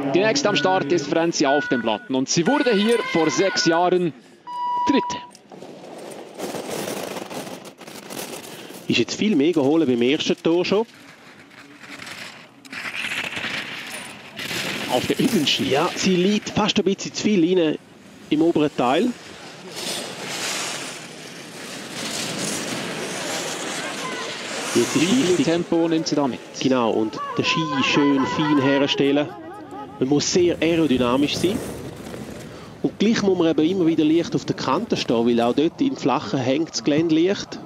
Die nächste am Start ist Franzi auf den Platten und sie wurde hier vor 6 Jahren Dritte. Ist jetzt viel mehr geholt beim ersten Tor schon. Auf der Innenschiene. Ja, sie liegt fast ein bisschen zu viel rein im oberen Teil. Jetzt ist wichtig, Tempo nimmt sie damit. genau, und den Ski schön fein herstellen. Man muss sehr aerodynamisch sein. Und gleich muss man eben immer wieder leicht auf der Kante stehen, weil auch dort im Flachen hängt das Gelände leicht.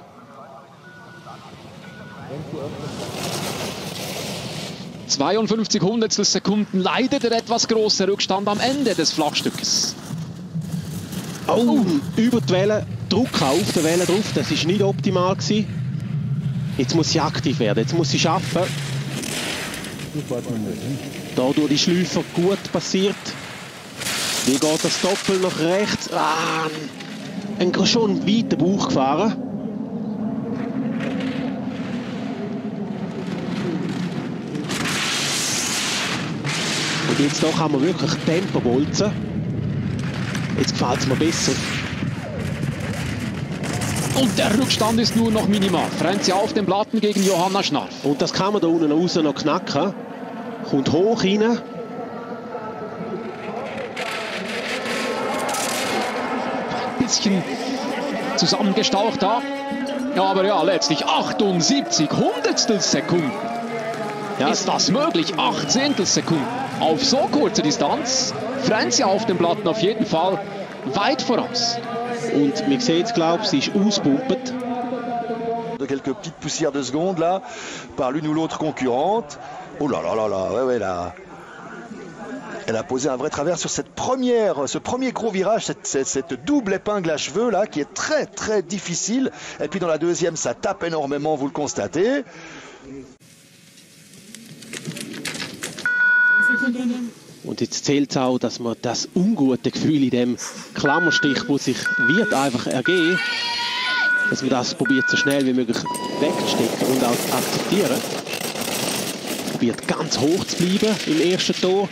Sekunden leider der etwas große Rückstand am Ende des Flachstückes. Oh, über die Welle, Druck auf der Welle drauf, das war nicht optimal gewesen. Jetzt muss sie aktiv werden, jetzt muss sie schaffen. Da durch die Schläufer gut passiert. Wie geht das Doppel nach rechts? Schon weit den Bauch gefahren. Und jetzt hier kann man wirklich Tempo bolzen. Jetzt gefällt es mir besser. Und der Rückstand ist nur noch minimal. Franzi auf den Platten gegen Johanna Schnarf. Und das kann man da unten raus noch knacken. Kommt hoch rein. Ein bisschen zusammengestaucht da. Ja, aber ja, letztlich 78 Hundertstelsekunden. Ja. Ist das möglich? 8 Zehntelsekunden. Auf so kurze Distanz. Franzi auf den Platten auf jeden Fall weit voraus. Und man sieht es, glaube ich, sie ist auspumpt. De quelques petites poussières de secondes là, par l'une ou l'autre concurrente. Oh là là là là, ouais là. Elle a posé un vrai travers sur ce premier gros virage, cette double épingle à cheveux là, qui est très très difficile. Et puis dans la deuxième, ça tape énormément, vous le constatez. Und jetzt zählt es auch, dass man das ungute Gefühl in dem Klammerstich, wo sich wird einfach ergeben, dass man das probiert so schnell wie möglich wegzustecken und auch akzeptieren. Probiert ganz hoch zu bleiben im ersten Tor.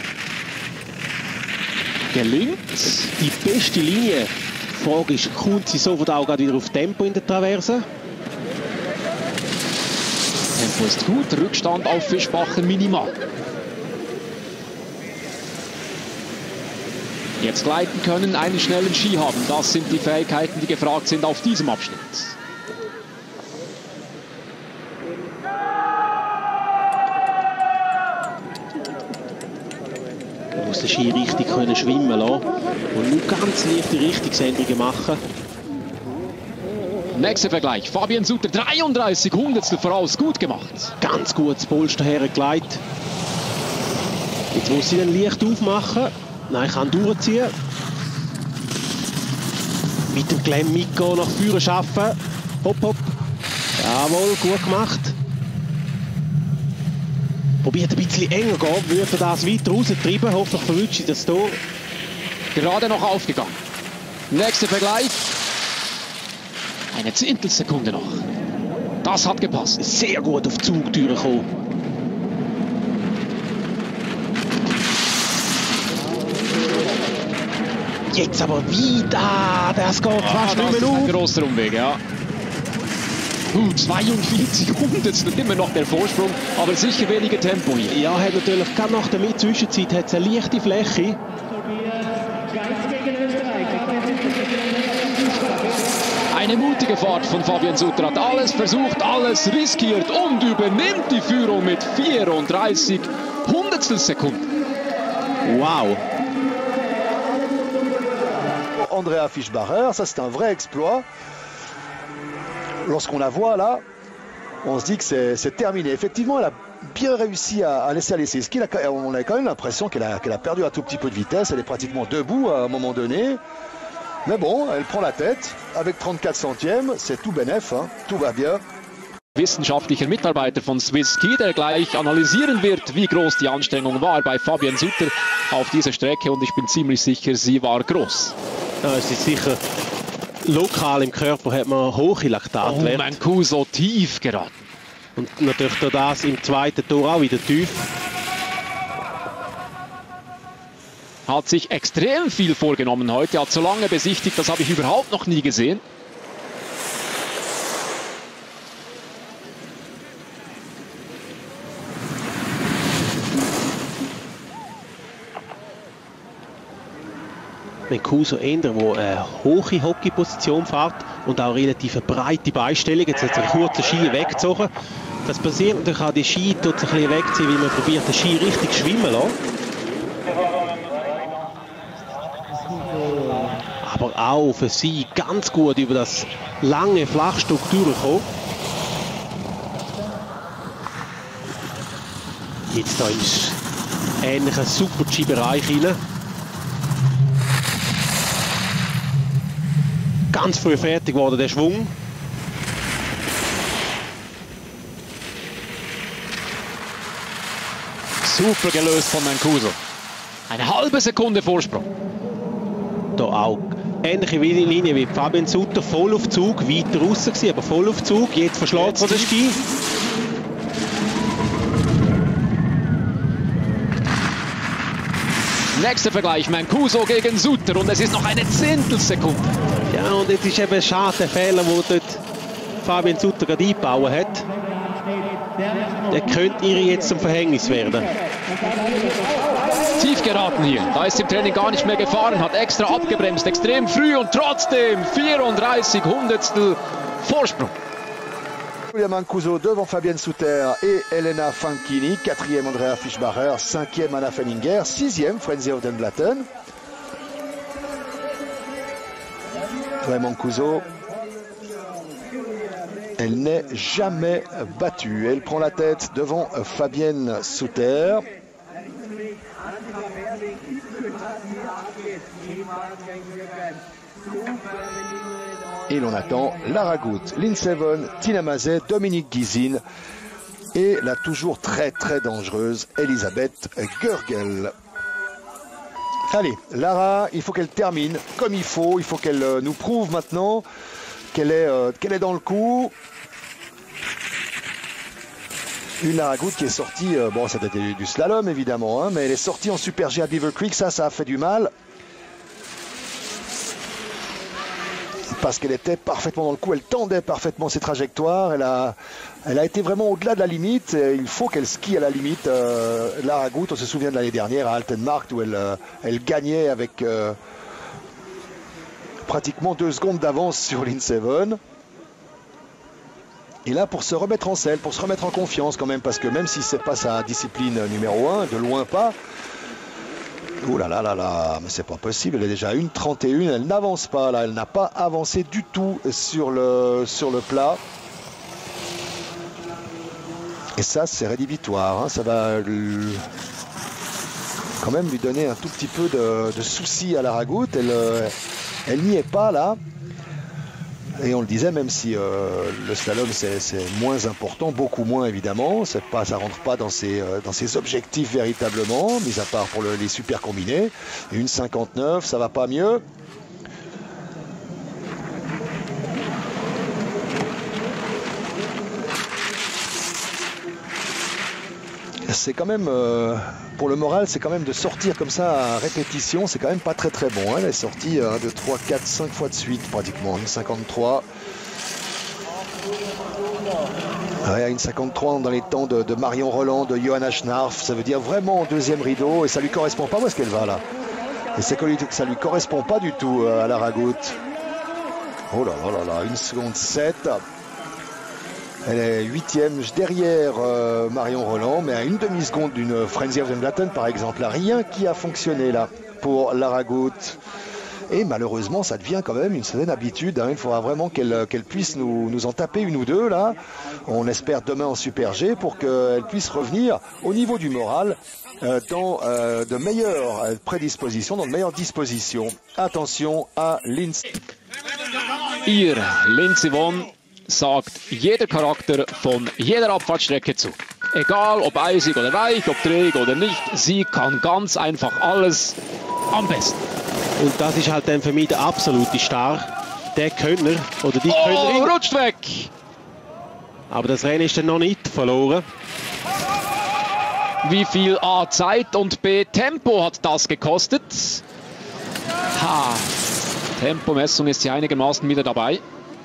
Gelingt die beste Linie. Die Frage ist, kommt sie sofort auch wieder auf Tempo in der Traverse? Tempo ist gut, Rückstand auf Fischbacher minimal. Jetzt gleiten können, einen schnellen Ski haben. Das sind die Fähigkeiten, die gefragt sind auf diesem Abschnitt. Man muss den Ski richtig können schwimmen lassen und nur ganz leichte Richtungsänderungen machen. Nächster Vergleich. Fabian Sutter, 33 Hundertstel voraus. Gut gemacht. Ganz gut das Polster hergelegt. Jetzt muss sie den leicht aufmachen. Nein, ich kann durchziehen. Mit dem Klemm mitgehen, nach vorne schaffen. Hopp, hopp. Jawohl, gut gemacht. Probiert ein bisschen enger gehen, würde das weiter raustreiben. Hoffentlich verwünscht sie das Tor. Gerade noch aufgegangen. Nächster Vergleich. Eine Zehntelsekunde noch. Das hat gepasst. Sehr gut auf die Zugtüre gekommen. Jetzt aber wieder, das geht fast nicht mehr auf. Ein großer Umweg, ja. 42 Hundertstel, immer noch der Vorsprung, aber sicher weniger Tempo hier. Ja, hat natürlich gerade nach der Zwischenzeit hat es eine leichte Fläche. Eine mutige Fahrt von Fabian Sutter, hat alles versucht, alles riskiert und übernimmt die Führung mit 34 Hundertstelsekunden. Wow. Andrea Fischbacher, ça c'est un vrai exploit. Lorsqu'on la voit là, on se dit que c'est terminé. Effectivement, elle a bien réussi à laisser aller ses skis. On a quand même l'impression qu'elle a perdu un tout petit peu de vitesse. Elle est pratiquement debout à un moment donné. Mais bon, elle prend la tête. Avec 34 centièmes, c'est tout bénef, hein. Tout va bien. Wissenschaftlicher Mitarbeiter von Swiss Ski, der gleich analysieren wird, wie groß die Anstrengung war bei Fabian Sutter auf dieser Strecke. Und ich bin ziemlich sicher, sie war groß. Ja, es ist sicher, lokal im Körper hat man hohe Laktatwerte. Oh, mein Kuh so tief geraten. Und natürlich durch das im zweiten Tor auch wieder tief. Hat sich extrem viel vorgenommen heute, hat so lange besichtigt, das habe ich überhaupt noch nie gesehen. Mancuso Ender, der eine hohe Hockeyposition fährt und auch relativ breite Beinstellung. Jetzt hat er einen kurzen Ski weggezogen. Das passiert natürlich auch, die Ski tut sich ein bisschen wegziehen, weil man probiert, den Ski richtig schwimmen lassen. Aber auch für sie ganz gut über das lange Flachstück durchgekommen. Jetzt da ist ähnlicher Super-G-Bereich rein. Ganz früh fertig geworden, der Schwung. Super gelöst von Mancuso. Eine halbe Sekunde Vorsprung. Da auch ähnliche Linie wie Fabian Sutter, Vollaufzug, weiter raus gewesen, aber Vollaufzug, jetzt verschlägt er den Ski. Nächster Vergleich, Mancuso gegen Sutter und es ist noch eine Zehntelsekunde. Ja, und jetzt ist eben schade der Fehler, den dort Fabian Sutter gerade eingebaut hat. Der könnte ihr jetzt zum Verhängnis werden. Tief geraten hier. Da ist im Training gar nicht mehr gefahren, hat extra abgebremst, extrem früh und trotzdem 34 Hundertstel Vorsprung. Julia Mancuso devant Fabienne Sutter et Elena Fanchini, 4e Andrea Fischbacher, 5e Anna Fenninger, 6e Frenzy Odenblatten. Ouais, Mancuso, elle n'est jamais battue. Elle prend la tête devant Fabienne Sutter. Et l'on attend Lara Gut, Lindsey Vonn, Tina Mazet, Dominique Gizin et la toujours très dangereuse Elisabeth Görgel. Allez, Lara, il faut qu'elle termine comme il faut qu'elle nous prouve maintenant qu'elle est dans le coup. Une Lara Gut qui est sortie, bon ça date du slalom évidemment, hein, mais elle est sortie en Super G à Beaver Creek, ça a fait du mal. Parce qu'elle était parfaitement dans le coup, elle tendait parfaitement ses trajectoires, elle a été vraiment au-delà de la limite, il faut qu'elle skie à la limite. Lara Gut, on se souvient de l'année dernière à Altenmarkt où elle gagnait avec pratiquement 2 secondes d'avance sur Lindsey Vonn. Et là, pour se remettre en selle, pour se remettre en confiance quand même, parce que même si c'est pas sa discipline numéro 1, de loin pas, ouh là là là là, mais c'est pas possible, elle est déjà à 1,31, elle n'avance pas là, elle n'a pas avancé du tout sur le plat. Et ça, c'est rédhibitoire, hein. Ça va quand même lui donner un tout petit peu de soucis à Lara Gut. Elle n'y est pas là. Et on le disait, même si le slalom c'est moins important, beaucoup moins évidemment, ça rentre pas dans ses objectifs véritablement, mis à part pour les super combinés. 1,59, ça va pas mieux. C'est quand même, pour le moral, c'est quand même de sortir comme ça à répétition, c'est quand même pas très bon. Hein. Elle est sortie 1, 2, 3, 4, 5 fois de suite pratiquement, 1,53. Ouais, 1,53 dans les temps de Marion Roland, de Johanna Schnarf, ça veut dire vraiment au deuxième rideau, et ça lui correspond pas, où est-ce qu'elle va là? Et c'est que ça lui correspond pas du tout à Lara Gut. Oh là là là là, 1 seconde 7. Elle est 8e derrière Marion Roland, mais à 1 demi-seconde d'une Frenzy Odenblatten par exemple. Là, rien qui a fonctionné là pour Lara Gut. Et malheureusement, ça devient quand même une certaine habitude. Hein. Il faudra vraiment qu'elle puisse nous en taper 1 ou 2 là. On espère demain en Super G pour qu'elle puisse revenir au niveau du moral dans de meilleures prédispositions, dans de meilleures dispositions. Attention à Lindsey. Ihr Lindsey Vonn sagt jeder Charakter von jeder Abfahrtstrecke zu. Egal ob eisig oder weich, ob träge oder nicht, sie kann ganz einfach alles am besten. Und das ist halt dann für mich der absolute Star, der Könner oder die Könnerin. Oh, rutscht weg! Aber das Rennen ist dann noch nicht verloren. Wie viel A Zeit und B Tempo hat das gekostet? Ha, Tempomessung ist hier einigermaßen wieder dabei.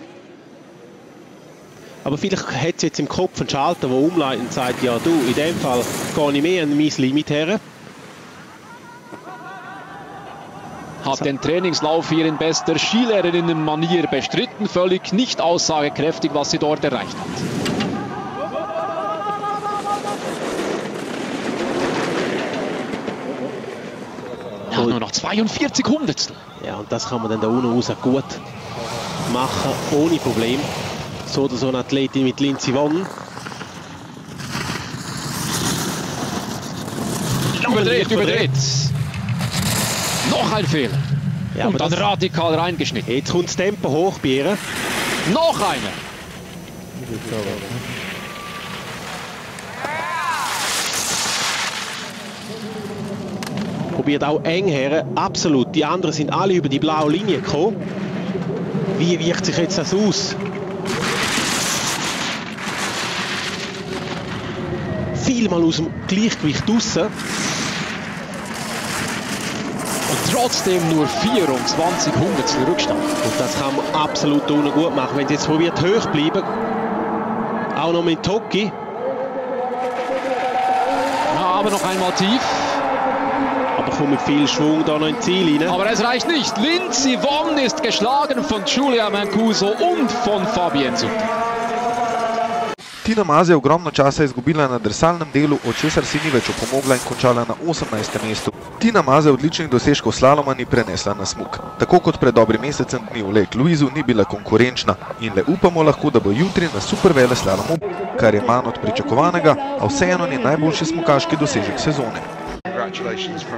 Aber vielleicht hat sie jetzt im Kopf einen Schalter, der umleitet und sagt, ja du, in dem Fall gehe ich mehr an mein Limit her. Hat den Trainingslauf hier in bester Skilehrerinnen-Manier bestritten. Völlig nicht aussagekräftig, was sie dort erreicht hat. Ja, nur noch 42 Hundertstel. Ja, und das kann man dann da unten raus gut machen, ohne Problem. So oder so eine Athletin mit Lindsey Vonn. Überdreht. Noch ein Fehler. Ja, und dann radikal reingeschnitten. Jetzt kommt das Tempo hoch bei ihr. Noch einer. Probiert auch eng her, absolut. Die anderen sind alle über die blaue Linie gekommen. Wie wirkt sich jetzt das aus? Vielmal aus dem Gleichgewicht raus. Und trotzdem nur 24 Hundertstel Rückstand. Und das kann man absolut unten gut machen. Wenn sie jetzt probiert hoch bleiben, auch noch mit Toki. Ja, aber noch einmal tief. Aber kommt mit viel Schwung da noch ins Ziel rein. Aber es reicht nicht. Lindsey Vonn ist geschlagen von Giulia Mancuso und von Fabienne Suter. Tina Maze je ogromno časa izgubila na drsalnem delu, od česar si ni več opomogla in končala na 18. mestu. Tina Maze odličnih dosežkov slaloma ni prenesla na smuk. Tako kot pred dobrim mesecem dni v Lake Louisu ni bila konkurenčna in le upamo lahko, da bo jutri na superveleslalomu, kar je manj od pričakovanega, a vseeno ni najboljši smukaški dosežek sezone. Congratulations from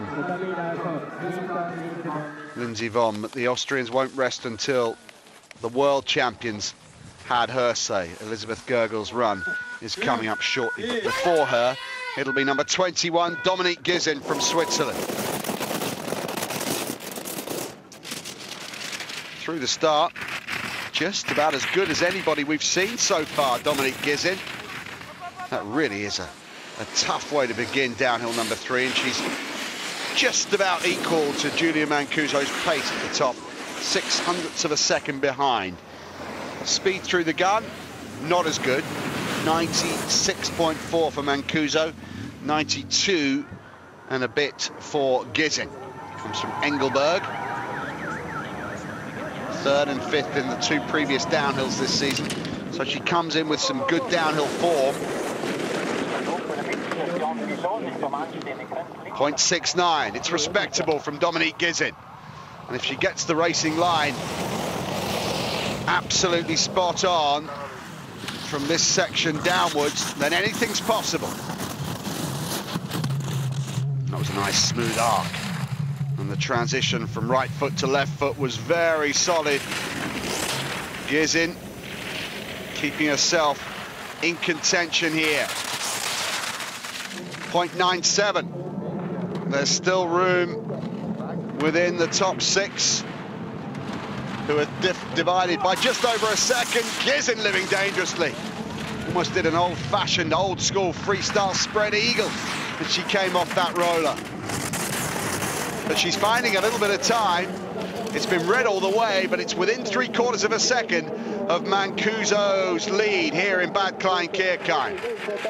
Lindsey Vonn, but the Austrians won't rest until the world champions had her say. Elisabeth Gergel's run is coming up shortly, but before her it'll be number 21 Dominique Gizin from Switzerland. Through the start, just about as good as anybody we've seen so far, Dominique Gizin. That really is a tough way to begin downhill number 3, and she's just about equal to Giulia Mancuso's pace at the top, 0.06 of a second behind. Speed through the gun, not as good. 96.4 for Mancuso, 92 and a bit for Gizin. Comes from Engelberg. 3rd and 5th in the 2 previous downhills this season. So she comes in with some good downhill form. 0.69, it's respectable from Dominique Gizin. And if she gets the racing line absolutely spot on from this section downwards, then anything's possible. That was a nice smooth arc, and the transition from right foot to left foot was very solid. Gizin keeping herself in contention here. 0.97. There's still room within the top 6, who are divided by just over a second. Gizin living dangerously. Almost did an old-fashioned, old-school freestyle spread eagle as she came off that roller. But she's finding a little bit of time. It's been red all the way, but it's within 3/4 of a second of Mancuso's lead here in Bad Kleinkirchheim.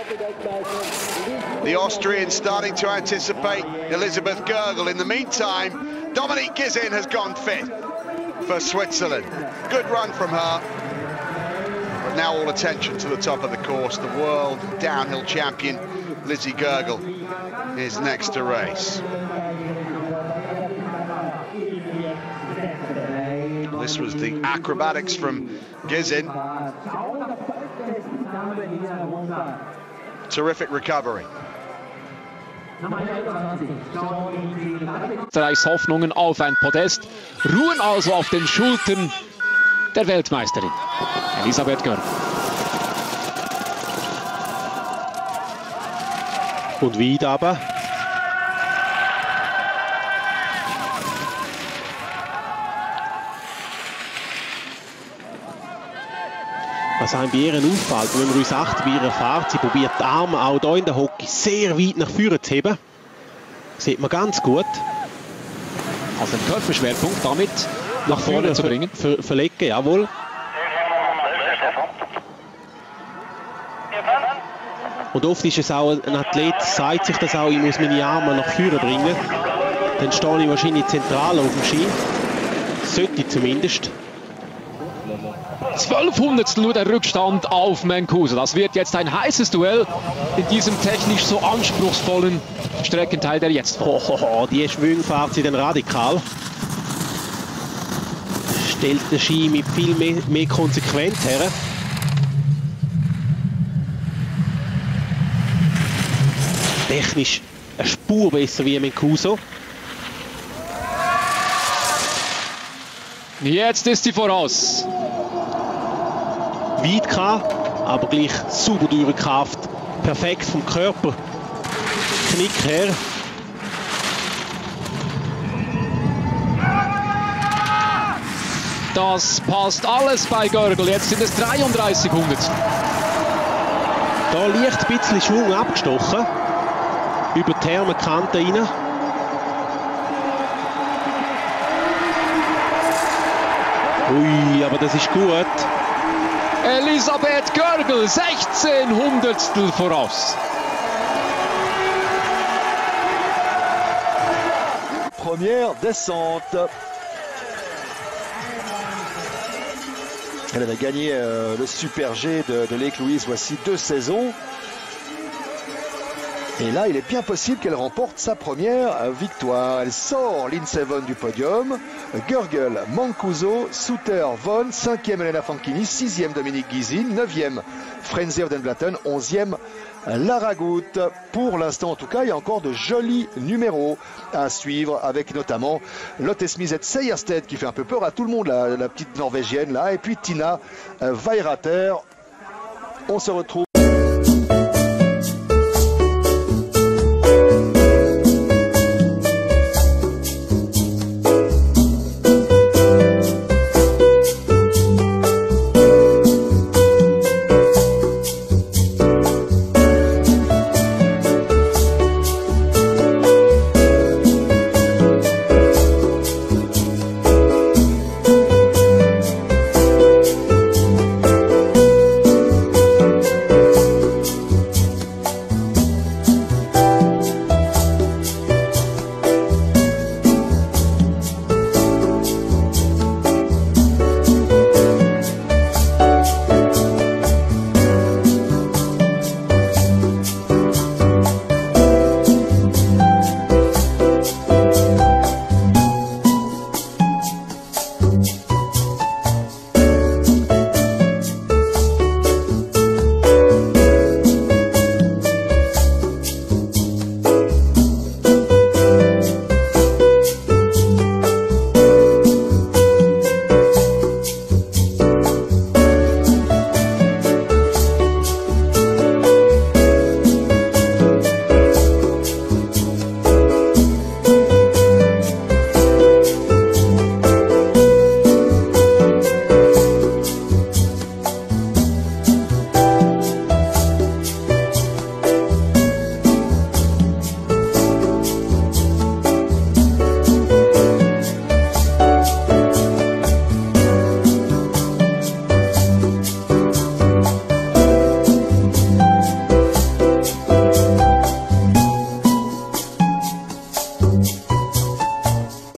The Austrians starting to anticipate Elisabeth Gergel. In the meantime, Dominique Gizin has gone fifth for Switzerland. Good run from her. But now all attention to the top of the course. The world downhill champion, Lizzie Gergel, is next to race. This was the acrobatics from Gizin. Terrific recovery. Österreichs Hoffnungen auf ein Podest ruhen also auf den Schultern der Weltmeisterin Elisabeth Gergel. Und weit aber. Was einem bei ihr auffällt, wenn man uns achtet, bei ihrer Fahrt, sie probiert die Arme auch hier in der Hockey sehr weit nach vorne zu heben. Sieht man ganz gut. Also den Körperschwerpunkt damit nach vorne zu bringen. Verlegen, jawohl. Und oft ist es auch, ein Athlet sagt sich das auch, ich muss meine Arme nach vorne bringen. Dann stehe ich wahrscheinlich zentral auf dem Ski. Sollte ich zumindest. 1200 nur der Rückstand auf Mancuso. Das wird jetzt ein heißes Duell in diesem technisch so anspruchsvollen Streckenteil, der jetzt folgt. Die Schwünge fährt sie dann radikal. Stellt den Ski mit viel mehr Konsequenz her. Technisch eine Spur besser wie Mancuso. Jetzt ist sie voraus. Weit gehabt, aber gleich super durchgekauft. Perfekt vom Körper. Knick her. Das passt alles bei Görgel. Jetzt sind es 33 Hundertstel. Da leicht ein bisschen Schwung abgestochen. Über die Thermenkante rein. Ui, aber das ist gut. Elisabeth Görgel, 16 Hundertstel voraus. Première descente. Elle avait gagné le Super G de Lake Louise voici 2 saisons. Et là, il est bien possible qu'elle remporte sa première victoire. Elle sort l'In7 du podium. Görgel, Mancuso, Suter, Von, 5e Elena Fanchini, 6e Dominique Guizine, 9e Frenzy of Den Blatten, 11e Lara Gut. Pour l'instant, en tout cas, il y a encore de jolis numéros à suivre, avec notamment Lotte Smith Seierstedt qui fait un peu peur à tout le monde, la petite norvégienne là, et puis Tina Weirater. On se retrouve.